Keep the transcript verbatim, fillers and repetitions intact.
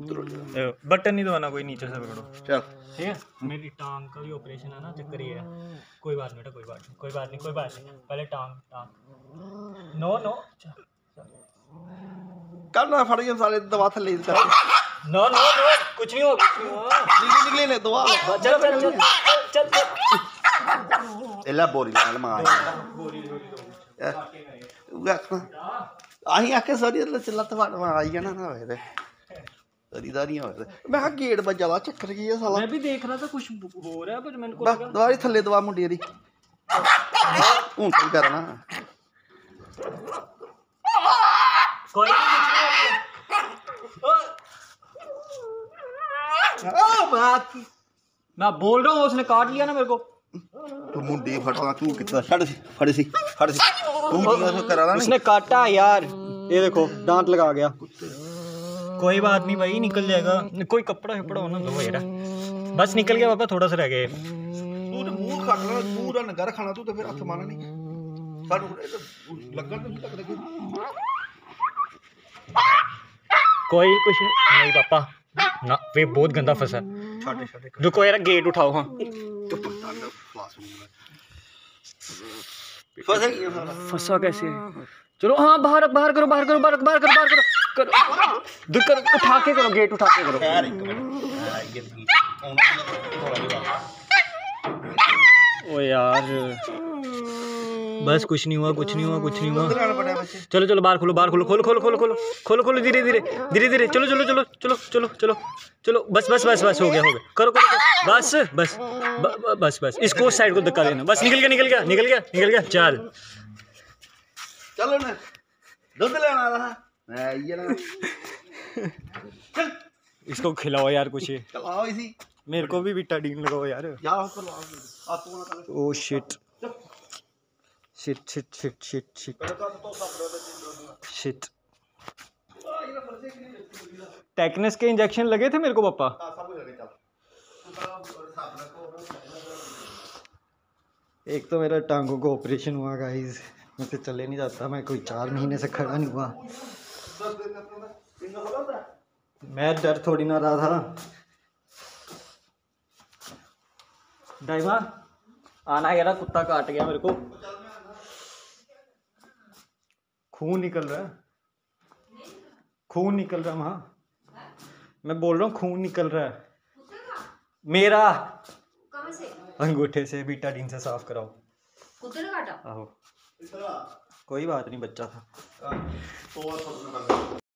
Button नहीं दबाना, कोई नीचे से पकड़ो। चल ठीक है, मेरी टांग का भी ऑपरेशन है ना, चक्कर ये है। कोई बात नहीं बेटा, कोई बात नहीं, कोई बात नहीं, कोई बात नहीं। पहले टांग टांग नो नो कर ना फड़ के साले दवा थले कर नो नो नो कुछ नहीं हो, कुछ नहीं हो। निकले निकले ने दवा चल चल चल चल चल एला बोरी लाल मार बोरी बोरी दो आही आके सारी लत फड़ आई जाना ना होए ते सरीदारी होए मैं कहा गेट बजा दा चक्कर की है साला। मैं भी देख रहा था कुछ हो रहा है, पर मैंने को बस दवाई थले दवा मुंडी दी हूं की करना कोई नहीं, ओ बात मैं बोल रहा हूँ, उसने काट लिया ना मेरे को। तू मुंडी फटना तू कितना फड़ सी फड़ सी फड़ सी तू मुंडी से करा ना उसने काटा यार, ये देखो दांत लगा गया। कोई बात नहीं भाई, निकल जाएगा। कोई कपड़ा शपड़ा होना दो यार, बस निकल गया पापा, थोड़ा सा रह गया। तू तो मुंह खाना पूरा नगर खाना तू तो फिर हाथ मारना नहीं सानू लगन तो तक लगे। कोई कुछ नहीं पापा ना, वे बहुत गंदा फंसा। छोटे छोटे रुको यार, गेट उठाओ। हाँ तो पता नहीं फ्लास फंसा गया साला। फंसा कैसे? चलो हाँ, बाहर बाहर करो, बाहर करो, बाहर बाहर करो, बाहर करो करो दूर करो, उठा के करो, गेट उठा के करो। खैर एक मिनट ओ यार बस कुछ नहीं हुआ, कुछ नहीं हुआ, कुछ नहीं हुआ। चलो चलो बाहर खोलो, बाहर खोलो, खोलो खोलो खोलो खोलो खोलो खोलो धीरे धीरे धीरे धीरे। चलो चलो चलो चलो चलो चलो चलो बस बस बस बस हो गया हो गया। करो करो करो बस बस ब- बस बस इसको उस साइड को धक्का देना। बस निकल गया निकल गया निकल गया निकल गया। चल चलो ना दूध लेना रहा मैं ये ना चल इसको खिलाओ यार कुछ। चलाओ इसी मेरे को भी विटाडीन लगाओ यार। जा ऊपर लाओ आ तू ना ओ shit shit shit shit shit shit shit. Tetanus के इंजेक्शन लगे थे मेरे को पापा। एक तो मेरा टांगों को ऑपरेशन हुआ गाइस, मैं तो चले नहीं जाता, मैं कोई चार महीने से खड़ा नहीं हुआ। मैं डर थोड़ी ना रहा था। डाइमा आना यार, कुत्ता काट गया मेरे को, खून निकल रहा है, खून निकल रहा है वहाँ। मैं बोल रहा हूँ खून निकल रहा है मेरा। कहाँ से? अंगूठे से, बीटाडीन से साफ कराओ। कुत्ते ने काटा? आहो कोई बात नहीं, बच्चा था।